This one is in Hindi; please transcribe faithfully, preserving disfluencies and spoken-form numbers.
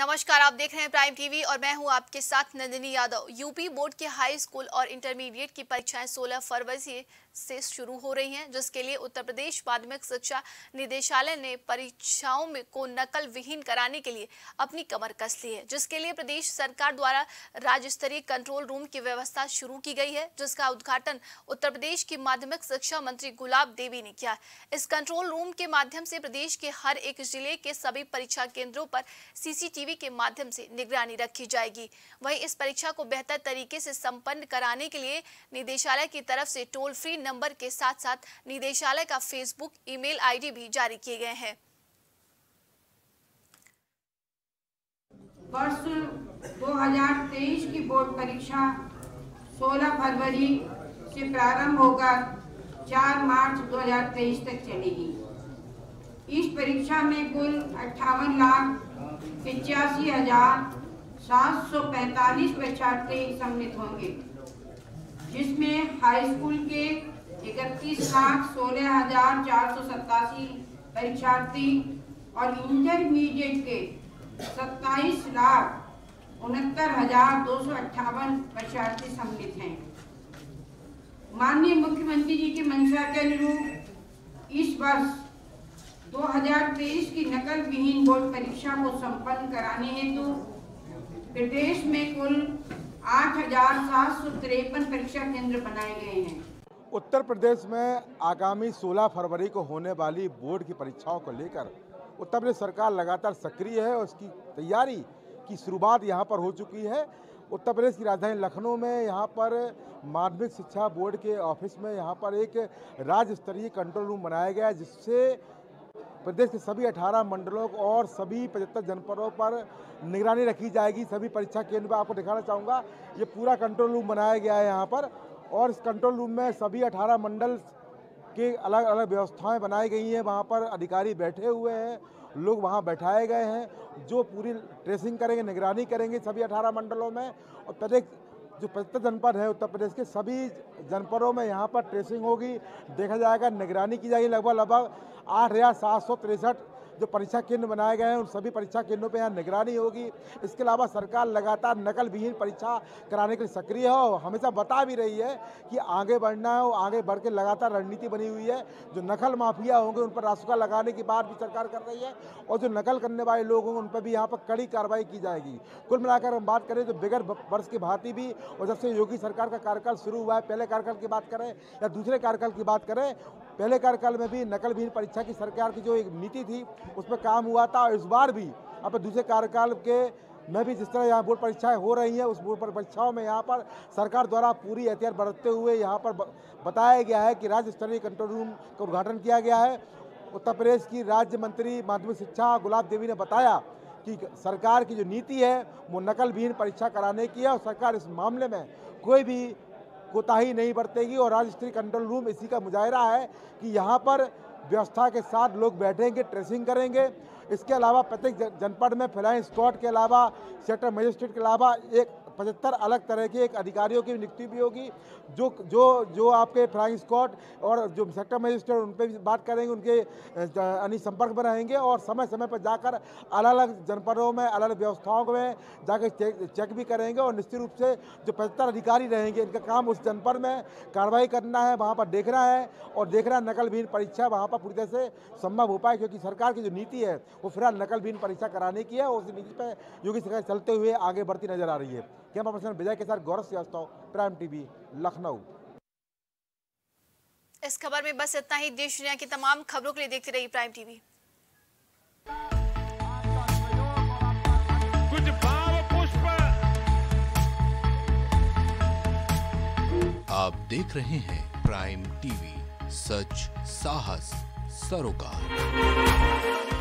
नमस्कार, आप देख रहे हैं प्राइम टीवी और मैं हूं आपके साथ नंदिनी यादव। यूपी बोर्ड के हाई स्कूल और इंटरमीडिएट की परीक्षाएं सोलह फरवरी से शुरू हो रही हैं, जिसके लिए उत्तर प्रदेश माध्यमिक शिक्षा निदेशालय ने परीक्षाओं में को नकल विहीन कराने के लिए अपनी कमर कस ली है, जिसके लिए प्रदेश सरकार द्वारा राज्य स्तरीय कंट्रोल रूम की व्यवस्था शुरू की गई है, जिसका उद्घाटन उत्तर प्रदेश की माध्यमिक शिक्षा मंत्री गुलाब देवी ने किया। इस कंट्रोल रूम के माध्यम से प्रदेश के हर एक जिले के सभी परीक्षा केंद्रों पर सीसीटीवी के माध्यम से निगरानी रखी जाएगी। वहीं इस परीक्षा को बेहतर तरीके से संपन्न कराने के लिए निदेशालय की तरफ से टोल फ्री नंबर के साथ साथ निदेशालय का फेसबुक, ईमेल आईडी भी जारी किए गए हैं। वर्ष दो हज़ार तेईस की बोर्ड परीक्षा सोलह फरवरी से प्रारंभ होकर चार मार्च दो हज़ार तेईस तक चलेगी। इस परीक्षा में कुल अट्ठावन लाख इक्यासी हजार सात सौ पैंतालीस परीक्षार्थी सम्मिलित होंगे, जिसमें हाई स्कूल के इकतीस लाख सोलह हजार चार सौ सत्तासी परीक्षार्थी और इंटरमीडिएट के सत्ताईस लाख उनहत्तर हजार दो सौ अट्ठावन परीक्षार्थी सम्मिलित हैं। माननीय मुख्यमंत्री जी की मंशा के अनुरूप इस वर्ष दो हज़ार तेईस की नकल विहीन बोर्ड परीक्षा को संपन्न कराने हेतु प्रदेश में कुल आठ हजार सात सौ तिरपन परीक्षा केंद्र बनाए गए हैं। उत्तर प्रदेश में आगामी सोलह फरवरी को होने वाली बोर्ड की परीक्षाओं को लेकर उत्तर प्रदेश सरकार लगातार सक्रिय है और उसकी तैयारी की शुरुआत यहाँ पर हो चुकी है। उत्तर प्रदेश की राजधानी लखनऊ में यहाँ पर माध्यमिक शिक्षा बोर्ड के ऑफिस में यहाँ पर एक राज्य स्तरीय कंट्रोल रूम बनाया गया है, जिससे प्रदेश के सभी अठारह मंडलों और सभी पचहत्तर जनपदों पर निगरानी रखी जाएगी। सभी परीक्षा केंद्र पर आपको दिखाना चाहूँगा, ये पूरा कंट्रोल रूम बनाया गया है यहाँ पर, और इस कंट्रोल रूम में सभी अठारह मंडल के अलग अलग व्यवस्थाएं बनाई गई हैं। वहाँ पर अधिकारी बैठे हुए हैं, लोग वहाँ बैठाए गए हैं जो पूरी ट्रेसिंग करेंगे, निगरानी करेंगे सभी अठारह मंडलों में। और प्रत्येक जो पचहत्तर जनपद है उत्तर प्रदेश के, सभी जनपदों में यहाँ पर ट्रेसिंग होगी, देखा जाएगा, निगरानी की जाएगी। लगभग लगभग आठ हज़ार सात सौ तिरसठ जो परीक्षा केंद्र बनाए गए हैं उन सभी परीक्षा केंद्रों पे यहाँ निगरानी होगी। इसके अलावा सरकार लगातार नकल विहीन परीक्षा कराने के लिए सक्रिय है और हमेशा बता भी रही है कि आगे बढ़ना है, और आगे बढ़ के लगातार रणनीति बनी हुई है। जो नकल माफिया होंगे उन पर रासुका लगाने की बात भी सरकार कर रही है, और जो नकल करने वाले लोग होंगे उन पर भी यहाँ पर कड़ी कार्रवाई की जाएगी। कुल मिलाकर हम बात करें तो बगैर वर्ष की भांति भी, और जब से योगी सरकार का कार्यकाल शुरू हुआ है, पहले कार्यकाल की बात करें या दूसरे कार्यकाल की बात करें, पहले कार्यकाल में भी नकल विहीन परीक्षा की सरकार की जो एक नीति थी उस पर काम हुआ था, और इस बार भी अब दूसरे कार्यकाल के में भी जिस तरह यहाँ बोर्ड परीक्षाएं हो रही हैं, उस बोर्ड परीक्षाओं में यहाँ पर सरकार द्वारा पूरी एहतियात बरतते हुए यहाँ पर बताया गया है कि राज्य स्तरीय कंट्रोल रूम का उद्घाटन किया गया है। उत्तर प्रदेश की राज्य मंत्री माध्यमिक शिक्षा गुलाब देवी ने बताया कि सरकार की जो नीति है वो नकल विहीन परीक्षा कराने की है, और सरकार इस मामले में कोई भी कोताही नहीं बरतेगी। और राज्य स्तरीय कंट्रोल रूम इसी का मुजाहिरा है कि यहाँ पर व्यवस्था के साथ लोग बैठेंगे, ट्रेसिंग करेंगे। इसके अलावा प्रत्येक जनपद में फ्लाइंग स्क्वाड के अलावा सेक्टर मजिस्ट्रेट के अलावा एक पचहत्तर अलग तरह के एक अधिकारियों की नियुक्ति भी होगी, जो जो जो आपके फ्लाइंग स्क्वाड और जो सेक्टर मजिस्ट्रेट उन पर भी बात करेंगे, उनके यानी संपर्क में रहेंगे, और समय समय पर जाकर अलग अलग जनपदों में अलग अलग व्यवस्थाओं में जाकर चेक चेक भी करेंगे। और निश्चित रूप से जो पचहत्तर अधिकारी रहेंगे, इनका काम उस जनपद में कार्रवाई करना है, वहाँ पर देखना है और देखना नकल विहीन परीक्षा वहाँ पर पूरी तरह से संभव हो पाए, क्योंकि सरकार की जो नीति है वो फिलहाल नकल विहीन परीक्षा कराने की है, और उस नीति पर योगी सरकार चलते हुए आगे बढ़ती नजर आ रही है। कैमरा पर्सन विजय के साथ गौरव श्रीवास्तव, प्राइम टीवी, लखनऊ। इस खबर में बस इतना ही। देश दुनिया की तमाम खबरों के लिए देखते रहिए प्राइम टीवी। कुछ भाव पुष्प। आप देख रहे हैं प्राइम टीवी, सच साहस सरोकार।